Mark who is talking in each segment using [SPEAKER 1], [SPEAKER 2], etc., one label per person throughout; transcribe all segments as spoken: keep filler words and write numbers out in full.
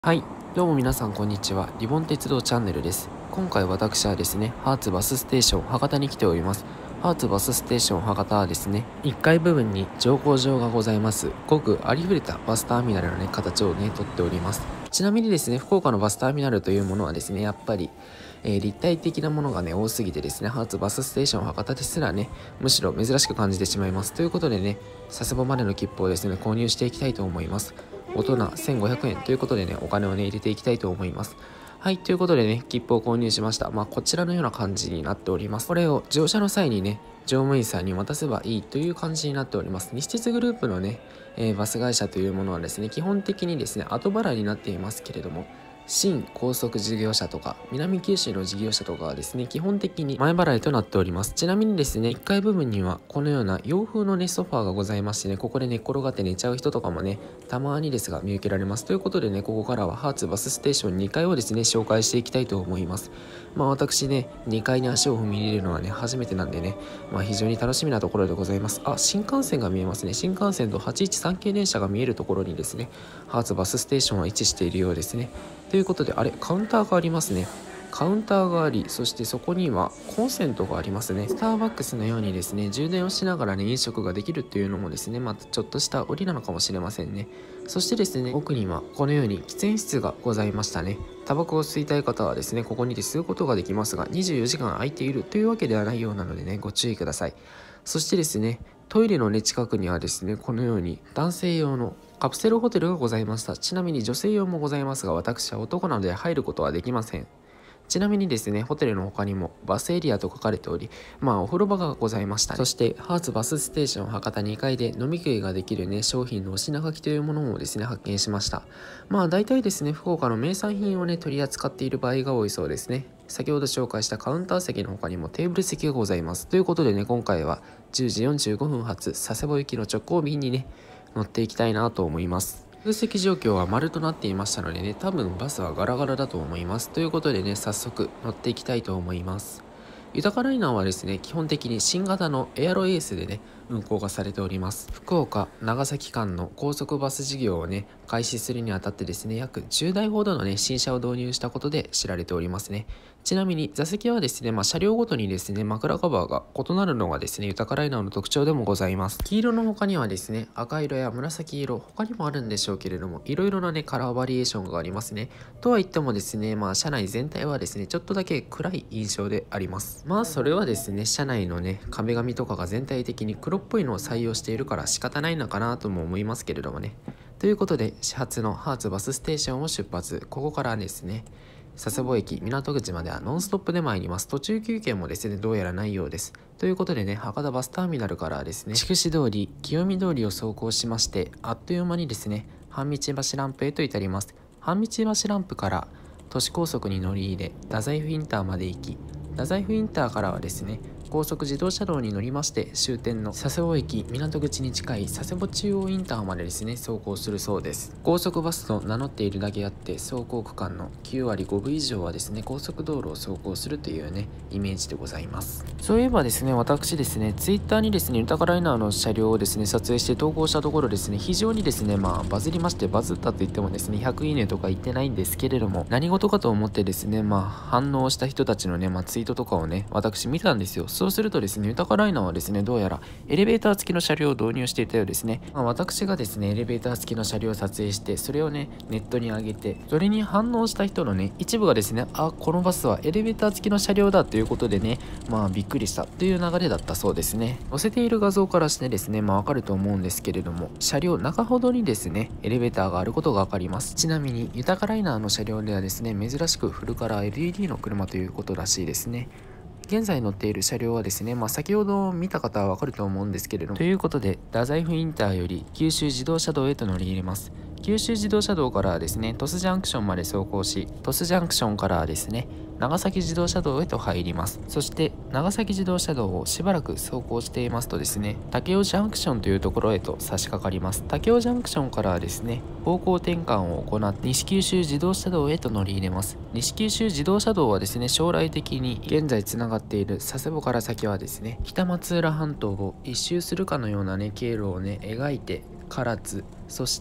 [SPEAKER 1] はい、どうも皆さんこんにちは。リボン鉄道チャンネルです。今回私はですね、ハーツバスステーション博多に来ております。ハーツバスステーション博多はですね、いっかい部分に乗降場がございます。ごくありふれたバスターミナルのね、形をね、とっております。ちなみにですね、福岡のバスターミナルというものはですね、やっぱり、えー立体的なものがね、多すぎてですね、ハーツバスステーション博多ですらね、むしろ珍しく感じてしまいます。ということでね、佐世保までの切符をですね、購入していきたいと思います。大人せんごひゃくえんということでね、お金をね、入れていきたいと思います。はい、ということでね、切符を購入しました。まあ、こちらのような感じになっております。これを乗車の際にね、乗務員さんに渡せばいいという感じになっております。西鉄グループのね、えーバス会社というものはですね、基本的にですね、後払いになっていますけれども、新高速事業者とか南九州の事業者とかはですね、基本的に前払いとなっております。ちなみにですね、いっかい部分にはこのような洋風のねソファーがございましてね、ここで寝、転がって寝ちゃう人とかもね、たまにですが見受けられます。ということでね、ここからはハーツバスステーションにかいをですね、紹介していきたいと思います。まあ私ね、にかいに足を踏み入れるのはね、初めてなんでね、まあ非常に楽しみなところでございます。あ、新幹線が見えますね。新幹線とはちいちさん系電車が見えるところにですね、ハーツバスステーションは位置しているようですね。ということで、あれ、カウンターがありますね。カウンターがあり、そしてそこにはコンセントがありますね。スターバックスのようにですね、充電をしながらね、飲食ができるっていうのもですね、またちょっとした売りなのかもしれませんね。そしてですね、奥にはこのように喫煙室がございましたね。タバコを吸いたい方はですね、ここにて吸うことができますが、にじゅうよじかん空いているというわけではないようなのでね、ご注意ください。そしてですね、トイレのね、近くにはですね、このように男性用のカプセルホテルがございました。ちなみに女性用もございますが、私は男なので入ることはできません。ちなみにですね、ホテルの他にもバスエリアと書かれており、まあお風呂場がございましたね。そして、ハーツバスステーション博多にかいで飲み食いができるね、商品のお品書きというものもですね、発見しました。まあ大体ですね、福岡の名産品をね、取り扱っている場合が多いそうですね。先ほど紹介したカウンター席の他にもテーブル席がございます。ということでね、今回はじゅうじよんじゅうごふん発佐世保行きの直行便にね、乗っていきたいなと思います。空席状況は丸となっていましたのでね、多分バスはガラガラだと思います。ということでね、早速乗っていきたいと思います。豊かライナーはですね、基本的に新型のエアロエースでね、運行がされております。福岡、長崎間の高速バス事業をね、開始するにあたってですね、約じゅうだいほどのね、新車を導入したことで知られておりますね。ちなみに座席はですね、まあ、車両ごとにですね、枕カバーが異なるのがですね、豊かライナーの特徴でもございます。黄色の他にはですね、赤色や紫色、他にもあるんでしょうけれども、いろいろなね、カラーバリエーションがありますね。とは言ってもですね、まあ、車内全体はですね、ちょっとだけ暗い印象であります。まあ、それはですね、車内のね、壁紙とかが全体的に黒っぽいのを採用しているから仕方ないのかなとも思いますけれどもね。ということで、始発のハーツバスステーションを出発、ここからですね、佐世保駅港口まではノンストップで参ります。途中休憩もですね、どうやらないようです。ということでね、博多バスターミナルからですね、筑紫通り、清見通りを走行しまして、あっという間にですね、半道橋ランプへと至ります。半道橋ランプから都市高速に乗り入れ、太宰府インターまで行き、太宰府インターからはですね、高速自動車道に乗りまして終点の佐世保駅港口に近い佐世保中央インターまでですね走行するそうです。高速バスと名乗っているだけあって走行区間のきゅうわりごぶ以上はですね高速道路を走行するというねイメージでございます。そういえばですね私ですねツイッターにですね豊かライナーの車両をですね撮影して投稿したところですね非常にですねまあバズりまして、バズったと言ってもですねひゃくいいねとか言ってないんですけれども、何事かと思ってですねまあ反応した人たちのねまあツイートとかをね私見たんですよ。そうするとですね、豊かライナーはですね、どうやらエレベーター付きの車両を導入していたようですね。まあ、私がですね、エレベーター付きの車両を撮影して、それをね、ネットに上げて、それに反応した人のね、一部がですね、あ、このバスはエレベーター付きの車両だということでね、まあ、びっくりしたという流れだったそうですね。載せている画像からしてですね、まあ、わかると思うんですけれども、車両中ほどにですね、エレベーターがあることがわかります。ちなみに、豊かライナーの車両ではですね、珍しくフルカラー エルイーディー の車ということらしいですね。現在乗っている車両はですね、まあ、先ほど見た方はわかると思うんですけれども、ということで、太宰府インターより九州自動車道へと乗り入れます。九州自動車道からはですね、鳥栖ジャンクションまで走行し、鳥栖ジャンクションからはですね、長崎自動車道へと入ります。そして、長崎自動車道をしばらく走行していますとですね、武雄ジャンクションというところへと差し掛かります。武雄ジャンクションからはですね、方向転換を行って西九州自動車道へと乗り入れます。西九州自動車道はですね、将来的に現在つながっている佐世保から先はですね、北松浦半島を一周するかのようなね、経路をね、描いて、唐津、そして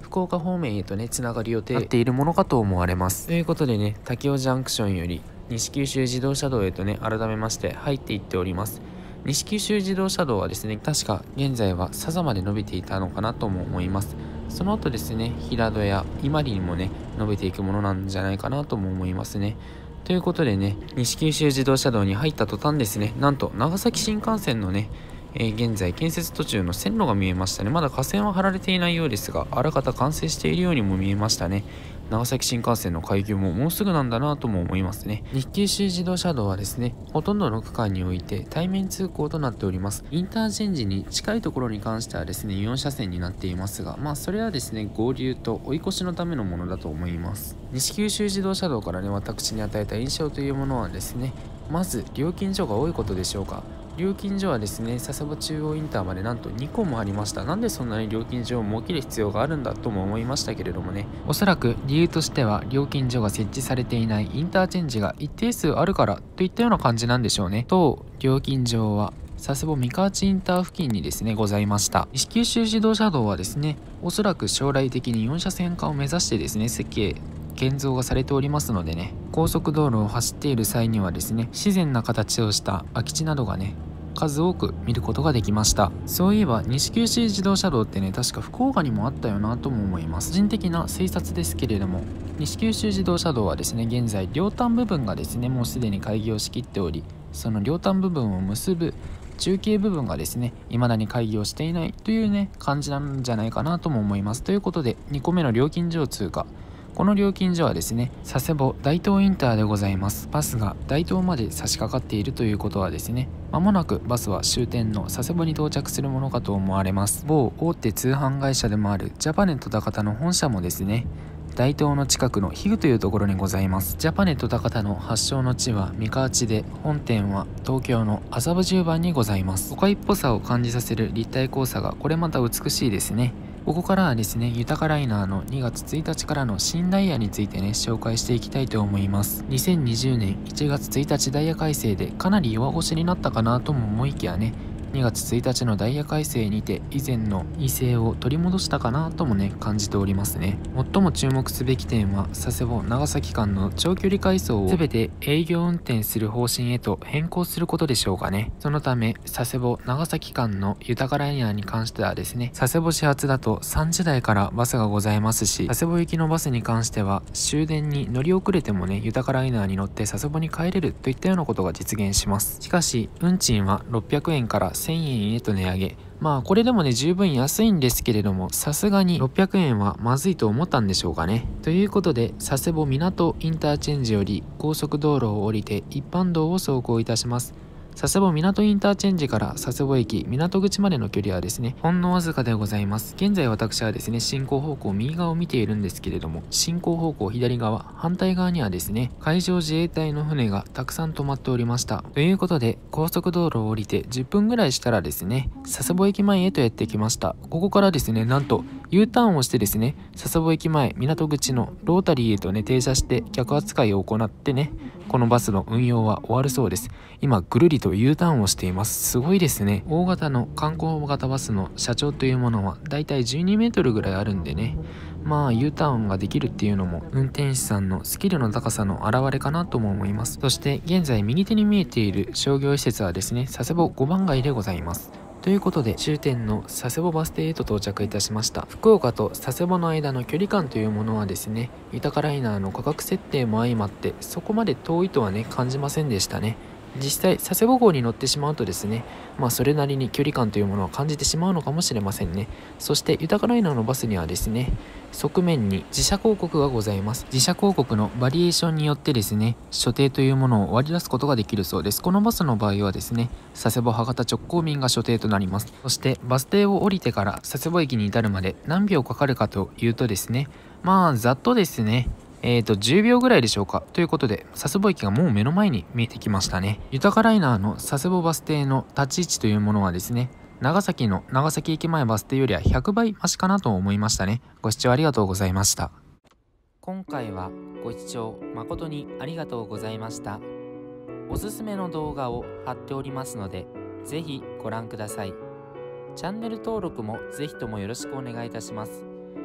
[SPEAKER 1] 福岡方面へとねつながる予定になっているものかと思われます。ということでね、武雄ジャンクションより西九州自動車道へとね改めまして入っていっております。西九州自動車道はですね、確か現在は佐々まで伸びていたのかなとも思います。その後ですね、平戸や伊万里にもね伸びていくものなんじゃないかなとも思いますね。ということでね、西九州自動車道に入った途端ですね、なんと長崎新幹線のね、えー、現在建設途中の線路が見えましたね。まだ架線は張られていないようですが、あらかた完成しているようにも見えましたね。長崎新幹線の開業ももうすぐなんだなとも思いますね。西九州自動車道はですね、ほとんどの区間において対面通行となっております。インターチェンジに近いところに関してはですね、よん車線になっていますが、まあそれはですね、合流と追い越しのためのものだと思います。西九州自動車道からね、私に与えた印象というものはですね、まず料金所が多いことでしょうか。料金所はですね、佐世保中央インターまでなんとにこもありました。なんでそんなに料金所を設ける必要があるんだとも思いましたけれどもね、おそらく理由としては料金所が設置されていないインターチェンジが一定数あるからといったような感じなんでしょうね。と料金所は佐世保三河内インター付近にですねございました。西九州自動車道はですね、おそらく将来的によん車線化を目指してですね設計建造がされておりますのでね、高速道路を走っている際にはですね、自然な形をした空き地などがね数多く見ることができました。そういえば西九州自動車道ってね、確か福岡にもあったよなとも思います。個人的な推察ですけれども、西九州自動車道はですね、現在両端部分がですねもうすでに開業しきっており、その両端部分を結ぶ中継部分がですね未だに開業していないというね感じなんじゃないかなとも思います。ということでにこめの料金所を通過。この料金所はですね、佐世保大東インターでございます。バスが大東まで差し掛かっているということはですね、まもなくバスは終点の佐世保に到着するものかと思われます。某大手通販会社でもあるジャパネット高田の本社もですね、大東の近くのヒグというところにございます。ジャパネット高田の発祥の地は三河内で、本店は東京の麻布十番にございます。都会っぽさを感じさせる立体交差がこれまた美しいですね。ここからはですね、豊かライナーのにがつついたちからの新ダイヤについてね、紹介していきたいと思います。にせんにじゅうねんいちがつついたちダイヤ改正でかなり弱腰になったかなとも思いきやね、にがつついたちのダイヤ改正にて以前の威勢を取り戻したかなともね感じておりますね。最も注目すべき点は佐世保長崎間の長距離回送を全て営業運転する方針へと変更することでしょうかね。そのため佐世保長崎間の豊かライナーに関してはですね、佐世保始発だとさんじ台からバスがございますし、佐世保行きのバスに関しては終電に乗り遅れてもね豊かライナーに乗って佐世保に帰れるといったようなことが実現します。しかし運賃はろっぴゃくえんからせんえんへと値上げ。まあこれでもね十分安いんですけれども、さすがにろっぴゃくえんはまずいと思ったんでしょうかね。ということで佐世保港インターチェンジより高速道路を降りて一般道を走行いたします。佐世保港インターチェンジから佐世保駅港口までの距離はですねほんのわずかでございます。現在私はですね進行方向右側を見ているんですけれども、進行方向左側反対側にはですね海上自衛隊の船がたくさん止まっておりました。ということで高速道路を降りてじゅっぷんぐらいしたらですね佐世保駅前へとやってきました。ここからですねなんと U ターンをしてですね佐世保駅前港口のロータリーへとね停車して客扱いを行ってね、このバスの運用は終わるそうです。今ぐるりと U ターンをしています。すごいですね。大型の観光型バスの車長というものはだいたいじゅうにメートルぐらいあるんでね、まあ U ターンができるっていうのも運転手さんのスキルの高さの表れかなとも思います。そして現在右手に見えている商業施設はですね佐世保ごばん街でございます。ということで終点の佐世保バス停へと到着いたしました。福岡と佐世保の間の距離感というものはですね豊かライナーの価格設定も相まってそこまで遠いとはね感じませんでしたね。実際佐世保号に乗ってしまうとですね、まあそれなりに距離感というものを感じてしまうのかもしれませんね。そして豊かライナーのバスにはですね側面に自社広告がございます。自社広告のバリエーションによってですね所定というものを割り出すことができるそうです。このバスの場合はですね佐世保博多直行便が所定となります。そしてバス停を降りてから佐世保駅に至るまで何秒かかるかというとですね、まあざっとですねえーとじゅうびょうぐらいでしょうか。ということで佐世保駅がもう目の前に見えてきましたね。豊かライナーの佐世保バス停の立ち位置というものはですね長崎の長崎駅前バス停よりはひゃくばい増しかなと思いましたね。ご視聴ありがとうございました。今回はご視聴誠にありがとうございました。おすすめの動画を貼っておりますのでぜひご覧ください。チャンネル登録もぜひともよろしくお願いいたします。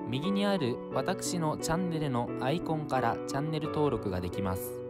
[SPEAKER 1] 右にある私のチャンネルのアイコンからチャンネル登録ができます。